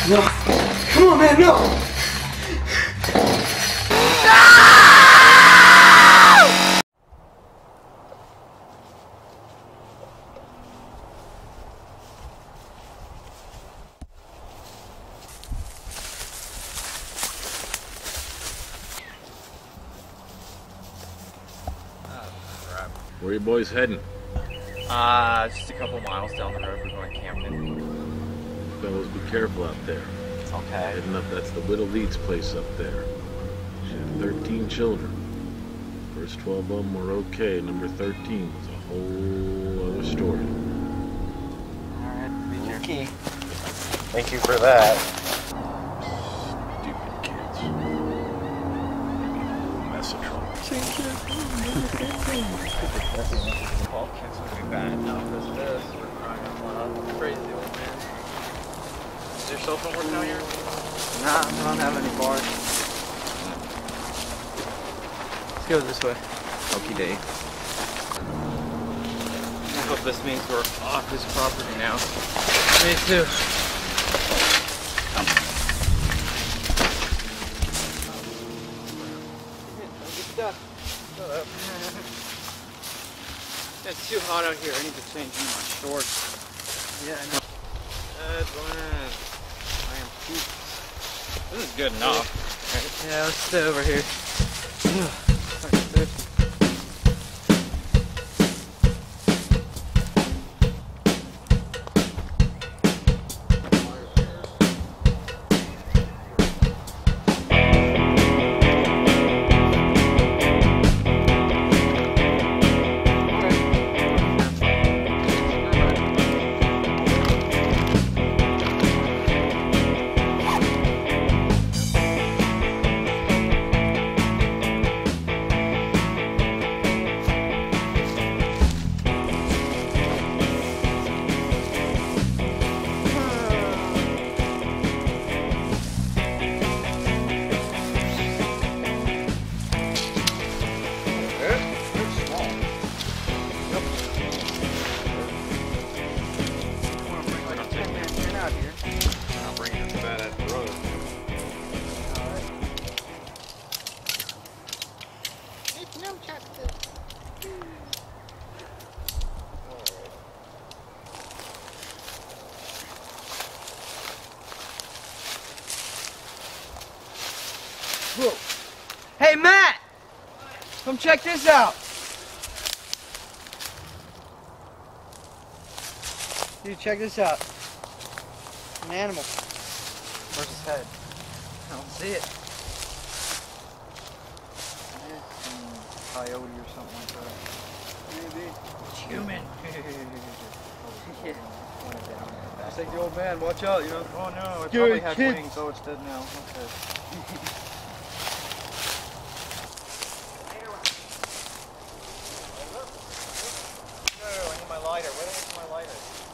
No. Come on, man, no! Where are you boys heading? Just a couple miles down the road. We're going camping. Fellas, be careful out there. It's okay. Heading up, that's the widow Leeds place up there. She had 13 children. First 12 of them were okay. Number 13 was a whole other story. Alright, be careful. Thank you for that. Stupid kids. Mess of trouble. All kids would be bad enough as this. We're crying out loud. Crazy old man. Is your cell phone working out here? Nah, I don't have any bars. Let's go this way. Okie day. I hope this means we're off his property now. Me too. It's too hot out here. I need to change into my shorts. Yeah, I know. Edwin, I am pooped. This is good enough. Yeah, let's stay over here. Whoa. Hey, Matt! Come check this out. Dude, check this out. An animal. Where's his head? I don't see it. Coyote or something like that. Maybe. It's human. Yeah. It's like the old man, watch out, you know. Oh no, it Dude, probably had kids. wings. Oh, it's dead now. Okay. No, I need my lighter. Where the heck's my lighter?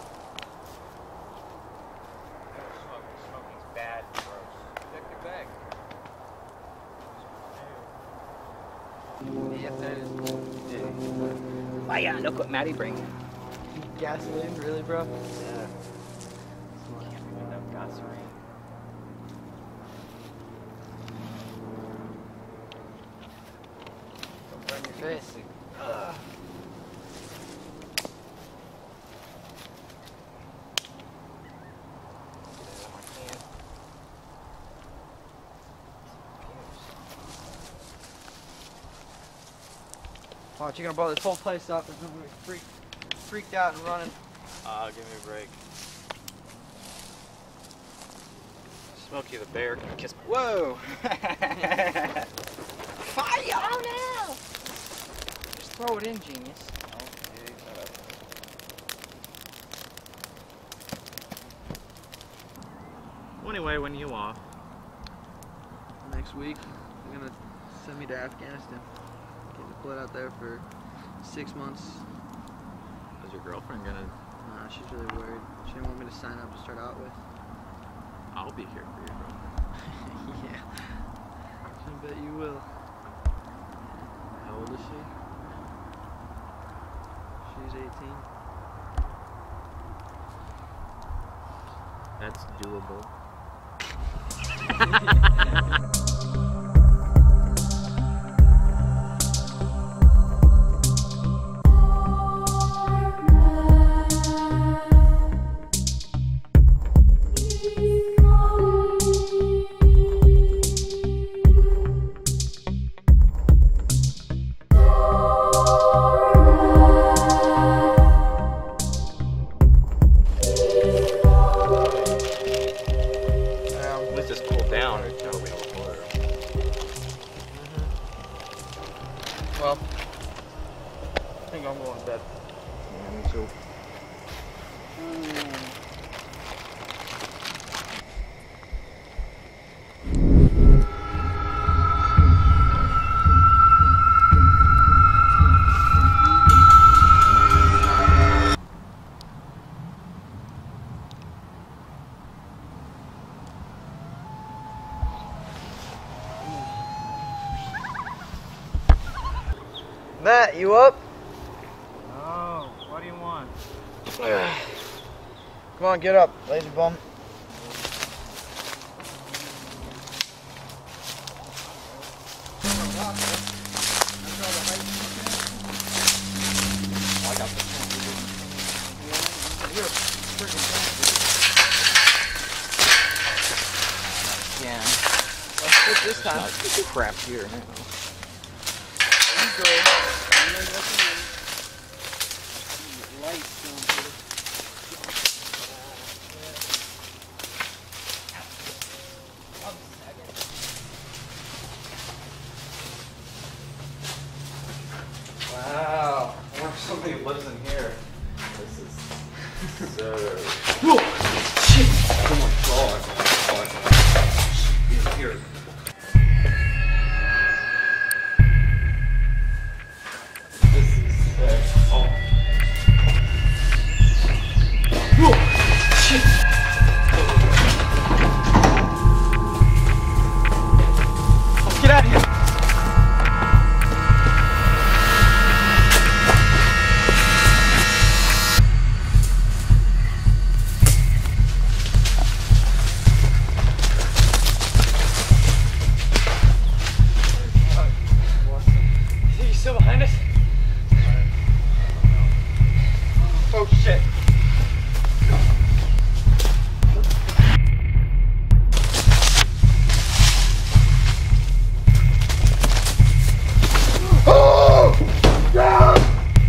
Never smoke. Smoking's bad. Gross. Check your bag. Yep, that is cool. Oh yeah, look what Maddie brings. Gasoline, really, bro? Yeah. Can't be enough gasoline. Don't burn your face. Watch, you're gonna blow this whole place up and we're freaked out and running. Give me a break. Smokey the Bear can kiss my... Whoa! Fire! Oh no! Just throw it in, genius. Well, anyway, when are you off? Next week, they're gonna send me to Afghanistan. Get deployed out there for 6 months. Is your girlfriend gonna... Nah, she's really worried. She didn't want me to sign up to start out with. I'll be here for you, bro. Yeah. I bet you will. How old is she? She's 18. That's doable. Well, I think I'm going to bed. Yeah, me too. Matt, you up? Oh, what do you want? Come on, get up, lazy bum. Yeah. Let's put this time. Crap here now. Wow, I wonder if somebody lives in here. This is so... Whoa! Shit! Oh my god. He's here. This is sick. Oh. Whoa! Shit! Let's get out of here! Still behind us? Oh shit. Oh! Yeah!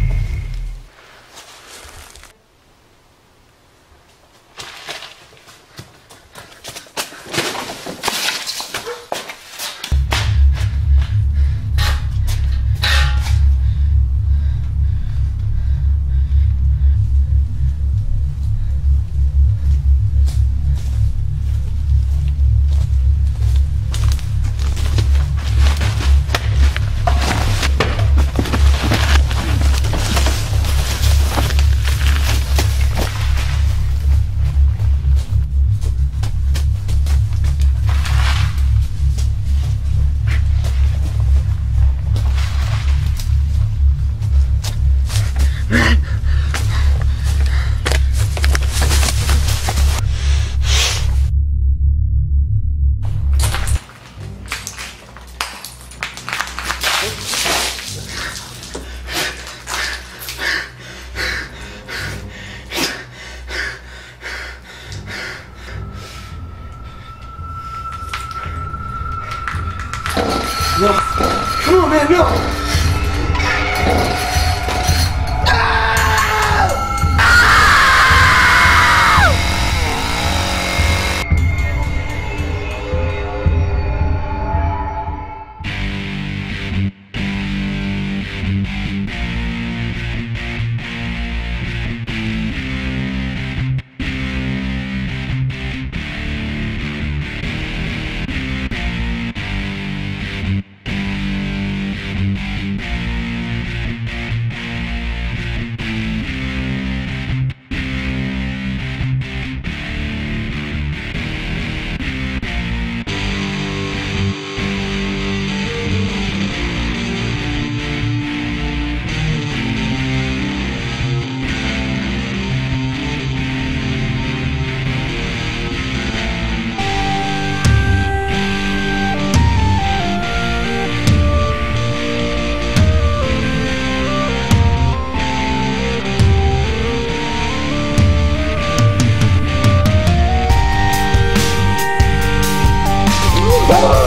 No. Come on, man, no! Oh!